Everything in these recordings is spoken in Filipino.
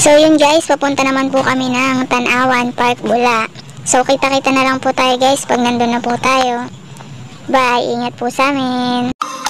So yun guys, papunta naman po kami ng Tanawan Park, Bula. So kita-kita na lang po tayo guys pag nandun na po tayo. Bye, ingat po sa amin.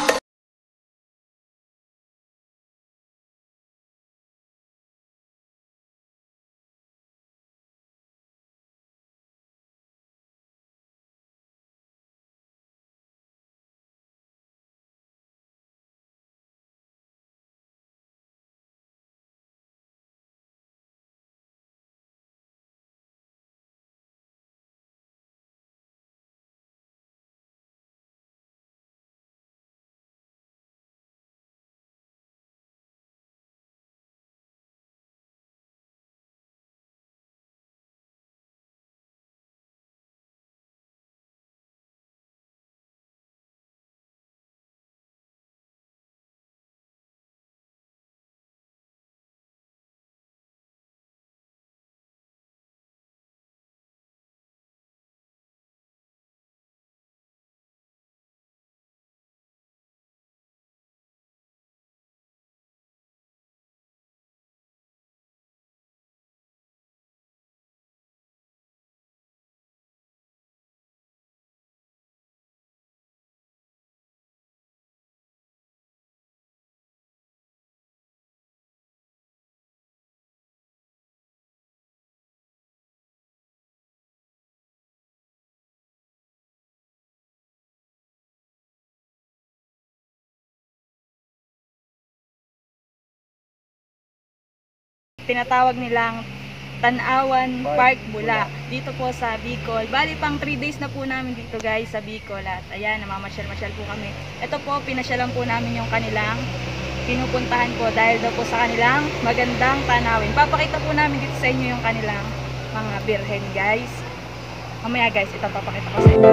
Tinatawag nilang Tanawan Park, Bula. Dito po sa Bicol. Bali pang 3 days na po namin dito guys sa Bicol. At ayan, namamasyal-masyal po kami. Ito po, pinasyalan po namin yung kanilang pinupuntahan po dahil daw po sa kanilang magandang tanawin. Papakita po namin dito sa inyo yung kanilang mga birhen guys. Mamaya guys, ito papakita ko sa inyo.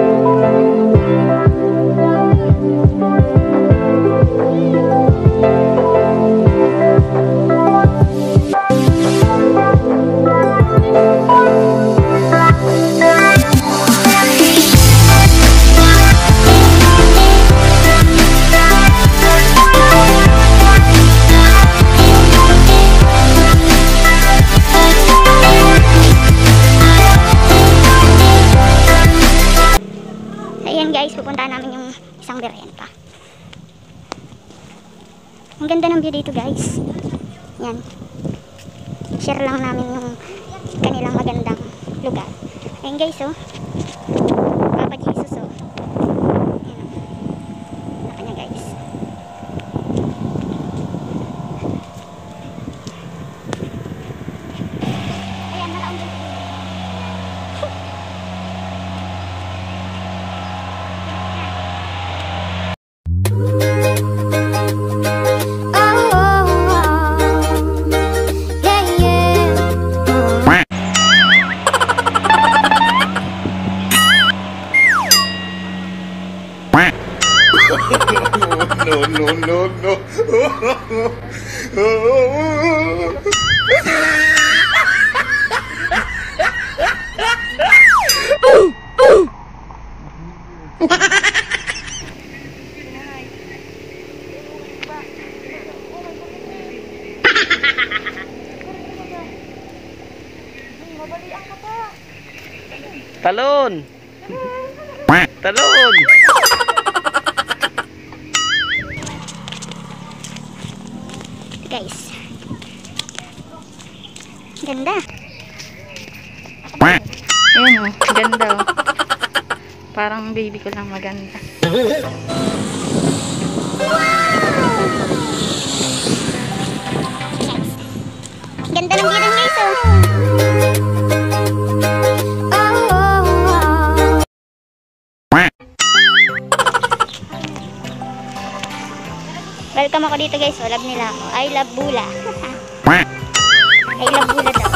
Guys, pupuntahan namin yung isang birhen pa. Ang ganda ng view dito guys. Yan. Share lang namin yung kanilang magandang lugar. Ayan guys, oh. Papa Jesus, oh. Yan, oh. Naka niya guys. Ayan, nakaong dito. No. Talon. Talon. Guys. Ganda. Ayan oh, ganda oh. Parang baby ko lang maganda. Ganda ng birhen guys, oh. Welcome ako dito guys, oh. Love nila ako. I love Bula. I love Bula daw.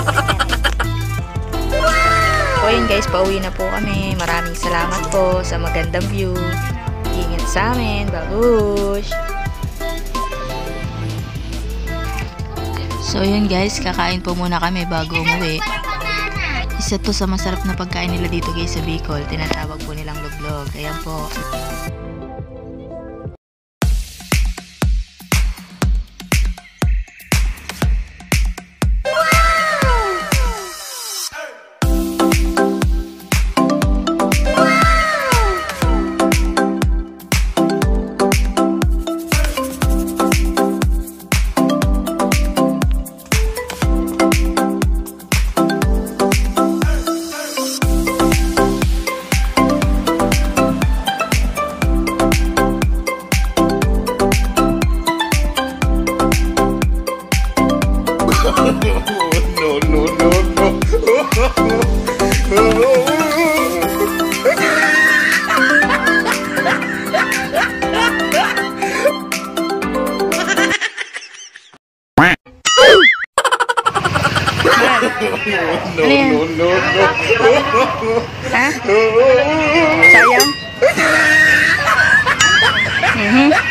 So yun guys, pauwi na po kami. Maraming salamat po sa magandang view. Ingat sa amin. Babush! So yun guys, kakain po muna kami bago umuwi. Isa to sa masarap na pagkain nila dito guys sa Bicol. Tinatawag po nilang luglog. Ayan po. Wow!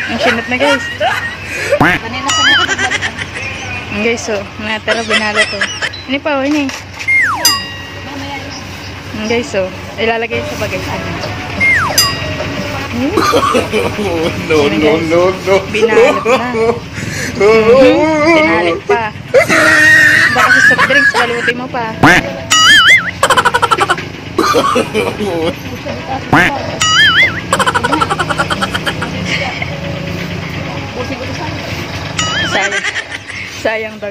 Ang sinat na guys. Kanina sa mga nagbalik. Guys, so, natira binalo to. Ini pa, ini. Guys, so, ilalagay sa bagasan. No, no, no, no. Binalot na. Pinalit pa. Baka sa soft drinks, balutin mo pa. Sayang dog.